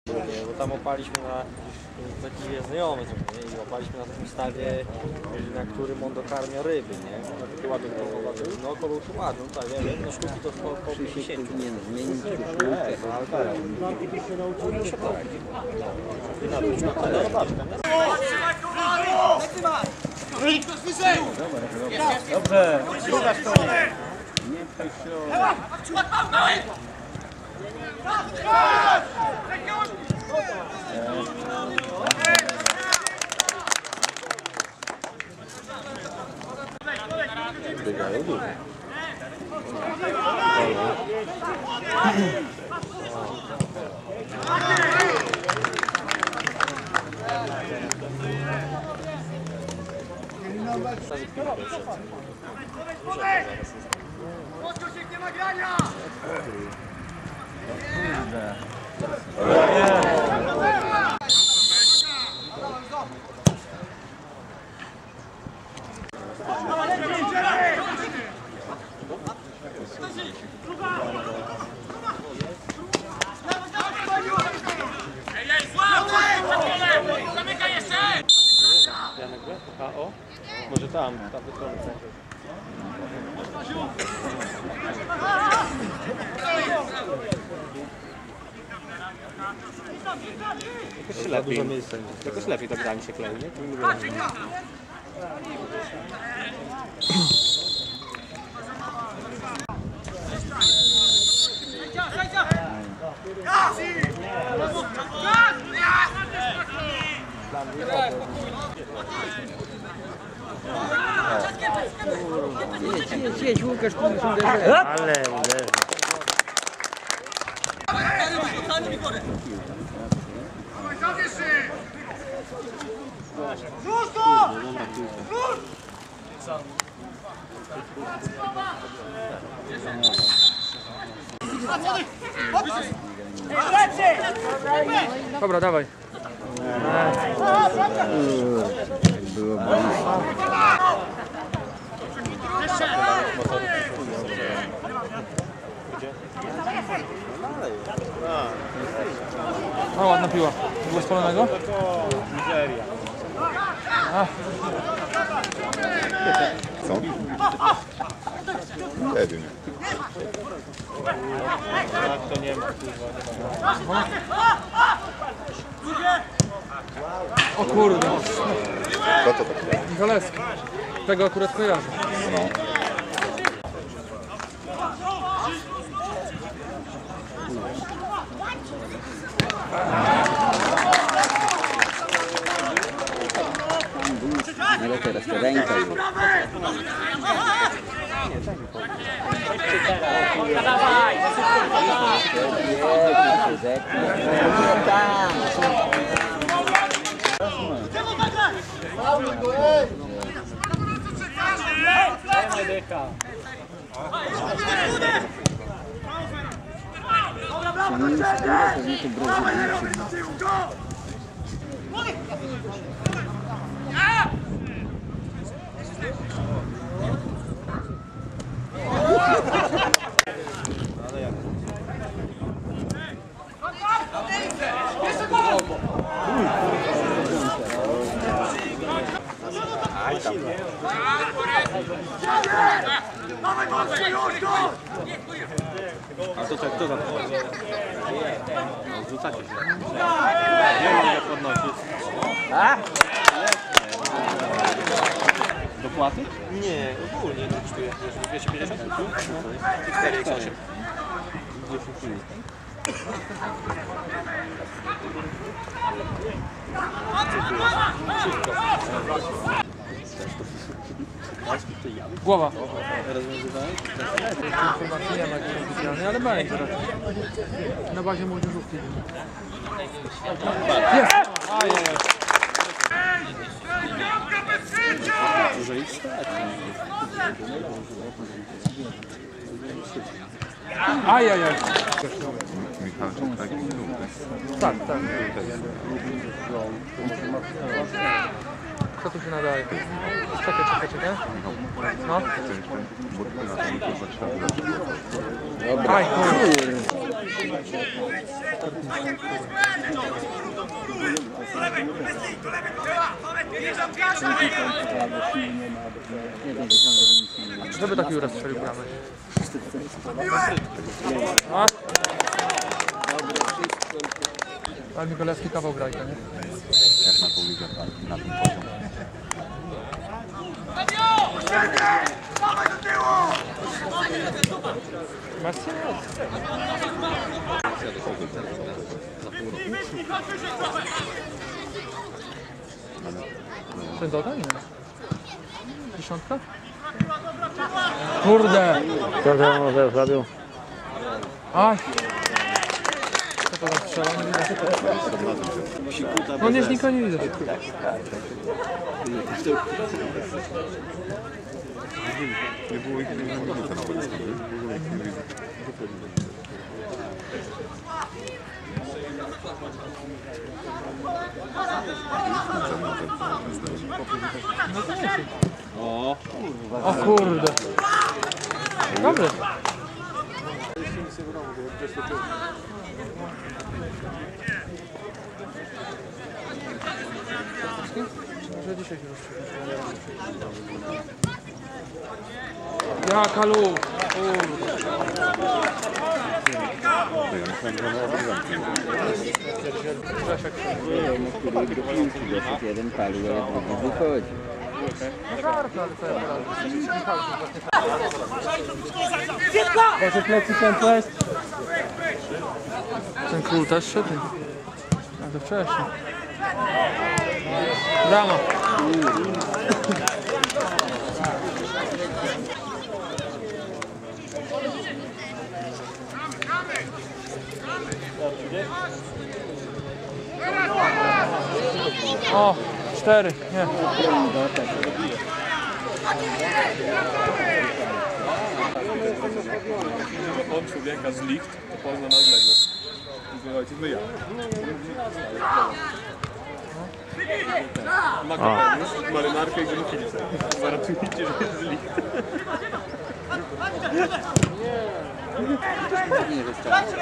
Bo tam opaliśmy na taki znajomy i opaliśmy na takim stawie, na którym on dokarmia ryby, nie? Ładunek no około szumadu, no tak, ja wiem, no sztuki to po 50. Powinien zmienić koszulkę. Dobrze, druga strona. Nie pchaj się. Biegają dużo. Nie ma grania! O, może tam wytrącę. Jakoś lepiej ta gra mi się klei, nie? Jedź, Łukasz, tu już uderzę. Ale uderzy. Dobra, dawaj. Było blisko. O, ładna piła. Było spalonego? Nigeria. Co? Nie wiem. Tak to nie ma, kurwa. O kurde. Co to takie? Michaleski. Tego akurat kojarzę. No. Ale teraz to ręka już. A to kto za to? Rzucacie się. Nie mogę podnosić. Dopłaty? Nie, ogólnie to kosztuje 250? 4,8. Głowa. Rozwiązywałem? Informacji nie ma jakiejś oficjalnej, ale będzie raczej. Na bazie młodzieżówki. Jest! Ajajaj. Może ich stać. Ajajaj. Michałczuk taki Tak, tak. Co tu się nadaje? Czekaj. No. Chcę jeszcze Burkina, to mi kurwa trzeba zacząć. Aj, kurde. Żeby taki uraz strzelił bramę. A? Ale Mikołajski kawał grajka, nie? Jak na tą ligę, na tym poziom. Marcin? Ten doda? Nie. Dziesiątka? Kurde! Co tam może zrobił? Aj! Co to tam strzela? Nie widać. No nie znika, nie widać. Nie było ich nie minuty nawet. W ogóle ich nie widzę. O kurde! Dobry. Może dzisiaj się rozstrzygnie. Jaka luz! Kurde. Ja myślałem, że ona obrywam. Grzesiek. No, który piłki dosyć jeden palił, ale drugi wychodzi. No żarty, ale co ja Proszę plecy ten jest. Ten król też szedł. A to wcześniej. Brama. O, 4, nie. On człowieka z licht, to pozna na odległość. Mówię, ojciec, no ja. Ma Kopernikus, marynarkę i grunkilicę. Gwarantujcie, że jest z licht. Nie wystarczy.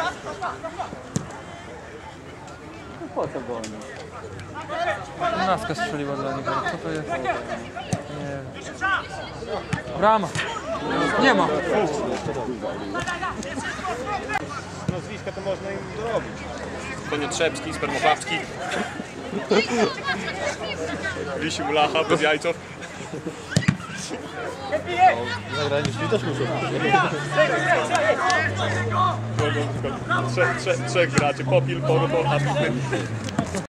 No po co go oni? Naskę strzeliła dla niego. Co to jest? Nie wiem. Brama. Nie ma. Nazwiska to można im dorobić. Konietrzewski, Spermopawski. Wisi Mulacha, bez jajców. Zagraniczni też muszą. Trzech graczy, Popil, Porto, Asty.